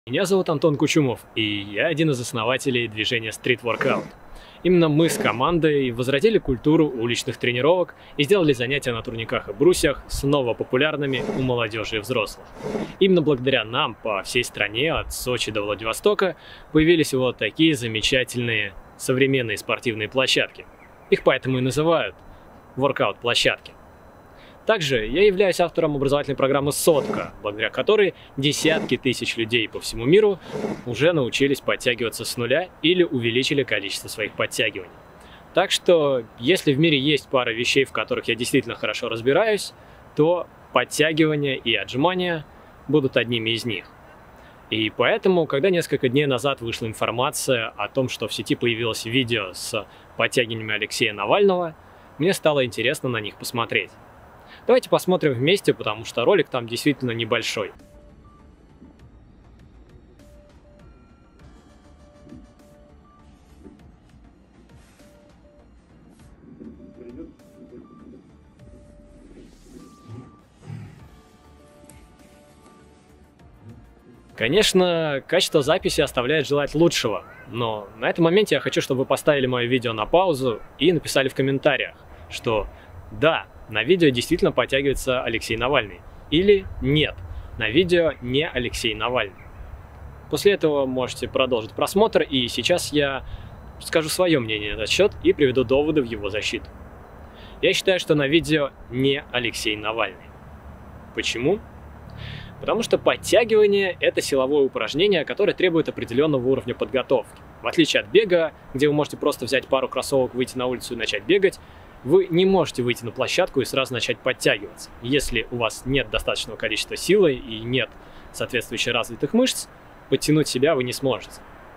Меня зовут Антон Кучумов, и я один из основателей движения Street Workout. Именно мы с командой возродили культуру уличных тренировок и сделали занятия на турниках и брусьях снова популярными у молодежи и взрослых. Именно благодаря нам по всей стране, от Сочи до Владивостока, появились вот такие замечательные современные спортивные площадки. Их поэтому и называют воркаут-площадки. Также я являюсь автором образовательной программы «Сотка», благодаря которой десятки тысяч людей по всему миру уже научились подтягиваться с нуля или увеличили количество своих подтягиваний. Так что, если в мире есть пара вещей, в которых я действительно хорошо разбираюсь, то подтягивания и отжимания будут одними из них. И поэтому, когда несколько дней назад вышла информация о том, что в сети появилось видео с подтягиваниями Алексея Навального, мне стало интересно на них посмотреть. Давайте посмотрим вместе, потому что ролик там действительно небольшой. Конечно, качество записи оставляет желать лучшего, но на этом моменте я хочу, чтобы вы поставили мое видео на паузу и написали в комментариях, что да, на видео действительно подтягивается Алексей Навальный, или нет, на видео не Алексей Навальный. После этого можете продолжить просмотр, и сейчас я скажу свое мнение на этот счет и приведу доводы в его защиту. Я считаю, что на видео не Алексей Навальный. Почему? Потому что подтягивание – это силовое упражнение, которое требует определенного уровня подготовки. В отличие от бега, где вы можете просто взять пару кроссовок, выйти на улицу и начать бегать, вы не можете выйти на площадку и сразу начать подтягиваться. Если у вас нет достаточного количества силы и нет соответствующих развитых мышц, подтянуть себя вы не сможете.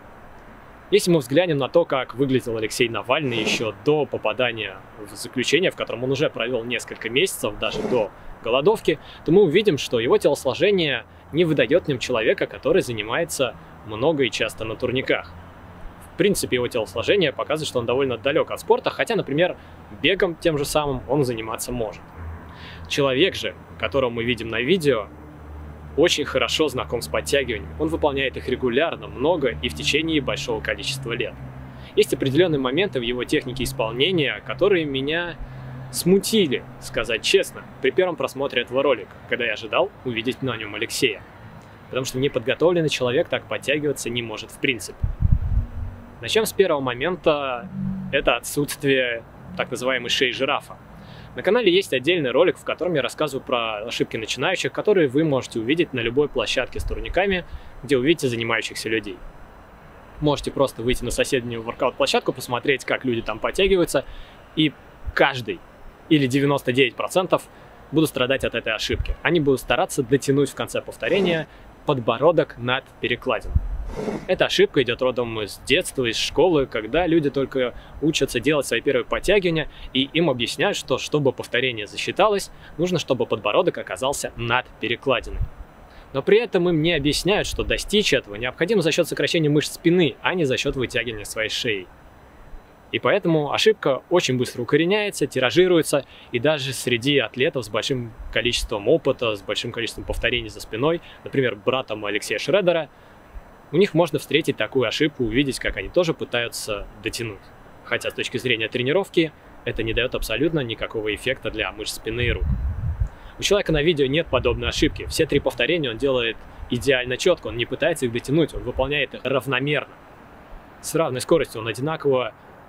Если мы взглянем на то, как выглядел Алексей Навальный еще до попадания в заключение, в котором он уже провел несколько месяцев, даже до голодовки, то мы увидим, что его телосложение не выдает в нем человека, который занимается много и часто на турниках. В принципе, его телосложение показывает, что он довольно далек от спорта, хотя, например, бегом тем же самым он заниматься может. Человек же, которого мы видим на видео, очень хорошо знаком с подтягиваниями. Он выполняет их регулярно, много и в течение большого количества лет. Есть определенные моменты в его технике исполнения, которые меня смутили, сказать честно, при первом просмотре этого ролика, когда я ожидал увидеть на нем Алексея. Потому что неподготовленный человек так подтягиваться не может в принципе. Начнем с первого момента, это отсутствие так называемой шеи жирафа. На канале есть отдельный ролик, в котором я рассказываю про ошибки начинающих, которые вы можете увидеть на любой площадке с турниками, где увидите занимающихся людей. Можете просто выйти на соседнюю воркаут-площадку, посмотреть, как люди там подтягиваются, и каждый или 99% будут страдать от этой ошибки. Они будут стараться дотянуть в конце повторения подбородок над перекладиной. Эта ошибка идет родом из детства, из школы, когда люди только учатся делать свои первые подтягивания, и им объясняют, что чтобы повторение засчиталось, нужно, чтобы подбородок оказался над перекладиной. Но при этом им не объясняют, что достичь этого необходимо за счет сокращения мышц спины, а не за счет вытягивания своей шеи. И поэтому ошибка очень быстро укореняется, тиражируется, и даже среди атлетов с большим количеством опыта, с большим количеством повторений за спиной, например, братом Алексея Шредера, у них можно встретить такую ошибку, увидеть, как они тоже пытаются дотянуть. Хотя с точки зрения тренировки это не дает абсолютно никакого эффекта для мышц спины и рук. У человека на видео нет подобной ошибки. Все 3 повторения он делает идеально четко, он не пытается их дотянуть, он выполняет их равномерно. С равной скоростью он одинаково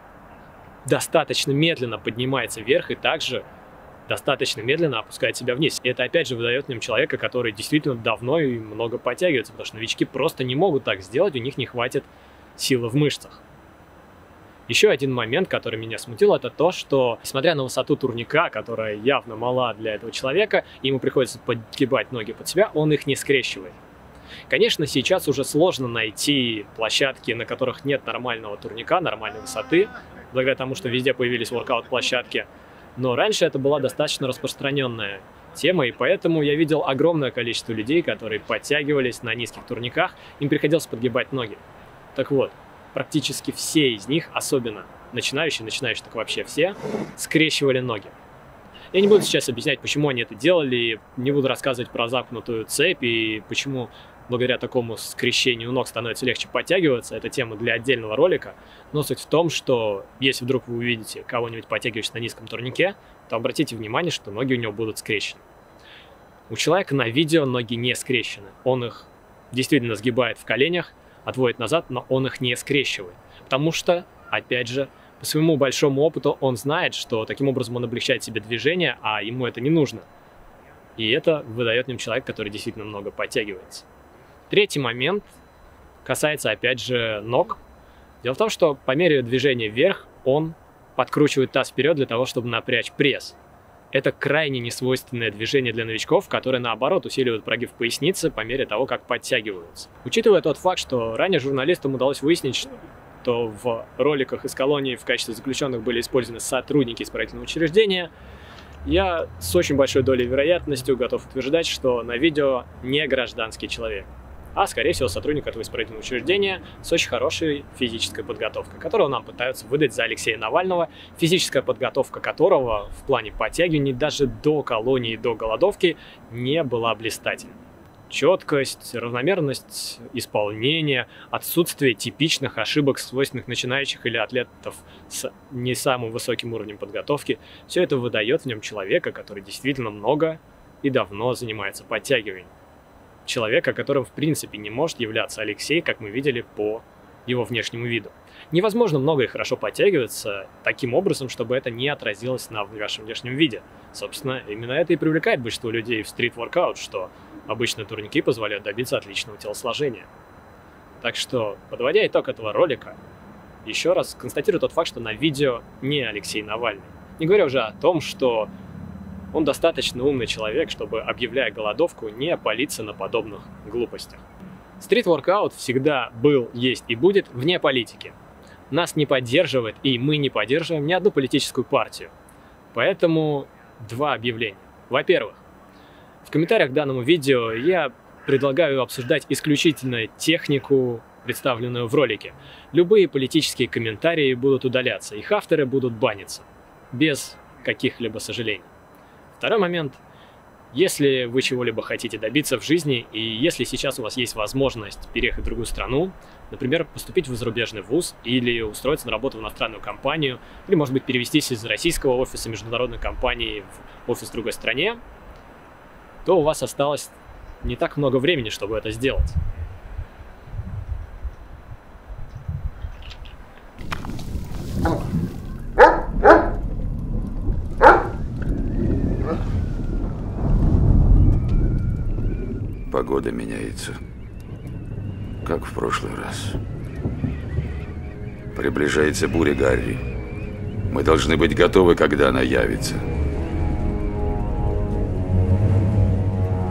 достаточно медленно поднимается вверх и также достаточно медленно опускает себя вниз. И это опять же выдает в нем человека, который действительно давно и много подтягивается, потому что новички просто не могут так сделать, у них не хватит силы в мышцах. Еще один момент, который меня смутил, это то, что, несмотря на высоту турника, которая явно мала для этого человека, ему приходится подгибать ноги под себя, он их не скрещивает. Конечно, сейчас уже сложно найти площадки, на которых нет нормального турника, нормальной высоты, благодаря тому, что везде появились воркаут-площадки. Но раньше это была достаточно распространенная тема, и поэтому я видел огромное количество людей, которые подтягивались на низких турниках, им приходилось подгибать ноги. Так вот, практически все из них, особенно начинающие так вообще все, скрещивали ноги. Я не буду сейчас объяснять, почему они это делали, не буду рассказывать про замкнутую цепь и почему благодаря такому скрещению ног становится легче подтягиваться. Это тема для отдельного ролика. Но суть в том, что если вдруг вы увидите кого-нибудь подтягивающегося на низком турнике, то обратите внимание, что ноги у него будут скрещены. У человека на видео ноги не скрещены. Он их действительно сгибает в коленях, отводит назад, но он их не скрещивает. Потому что, опять же, по своему большому опыту он знает, что таким образом он облегчает себе движение, а ему это не нужно. И это выдает в нем человек, который действительно много подтягивается. Третий момент касается, опять же, ног. Дело в том, что по мере движения вверх он подкручивает таз вперед для того, чтобы напрячь пресс. Это крайне несвойственное движение для новичков, которое, наоборот, усиливает прогиб поясницы по мере того, как подтягиваются. Учитывая тот факт, что ранее журналистам удалось выяснить, что в роликах из колонии в качестве заключенных были использованы сотрудники исправительного учреждения, я с очень большой долей вероятностью готов утверждать, что на видео не гражданский человек, а, скорее всего, сотрудник этого исправительного учреждения с очень хорошей физической подготовкой, которую нам пытаются выдать за Алексея Навального, физическая подготовка которого в плане подтягиваний даже до колонии, до голодовки не была блистательной. Четкость, равномерность исполнения, отсутствие типичных ошибок, свойственных начинающих или атлетов с не самым высоким уровнем подготовки, все это выдает в нем человека, который действительно много и давно занимается подтягиванием. Человека, которым в принципе не может являться Алексей, как мы видели по его внешнему виду. Невозможно много и хорошо подтягиваться таким образом, чтобы это не отразилось на вашем внешнем виде. Собственно, именно это и привлекает большинство людей в стрит-воркаут, что обычные турники позволяют добиться отличного телосложения. Так что, подводя итог этого ролика, еще раз констатирую тот факт, что на видео не Алексей Навальный. Не говоря уже о том, что он достаточно умный человек, чтобы, объявляя голодовку, не палиться на подобных глупостях. Стрит-воркаут всегда был, есть и будет вне политики. Нас не поддерживает, и мы не поддерживаем ни одну политическую партию. Поэтому два объявления. Во-первых, в комментариях к данному видео я предлагаю обсуждать исключительно технику, представленную в ролике. Любые политические комментарии будут удаляться, их авторы будут баниться, без каких-либо сожалений. Второй момент. Если вы чего-либо хотите добиться в жизни, и если сейчас у вас есть возможность переехать в другую страну, например, поступить в зарубежный вуз или устроиться на работу в иностранную компанию, или, может быть, перевестись из российского офиса международной компании в офис в другой стране, то у вас осталось не так много времени, чтобы это сделать. Погода меняется, как в прошлый раз. Приближается буря Гарри. Мы должны быть готовы, когда она явится.